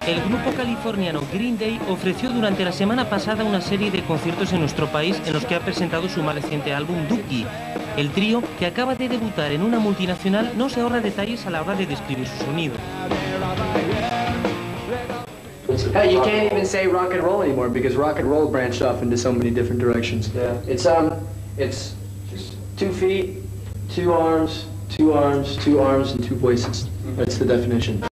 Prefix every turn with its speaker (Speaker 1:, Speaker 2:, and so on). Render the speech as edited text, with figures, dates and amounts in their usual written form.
Speaker 1: El grupo californiano Green Day ofreció durante la semana pasada una serie de conciertos en nuestro país en los que ha presentado su más reciente álbum Dookie. El trío, que acaba de debutar en una multinacional, no se ahorra detalles a la hora de describir su sonido.
Speaker 2: Hey, you can't even say rock and roll anymore because rock and roll branched off into so many different directions. Yeah. It's 2 feet, 2 arms, 2 arms, 2 arms, and 2 voices. That's the definition.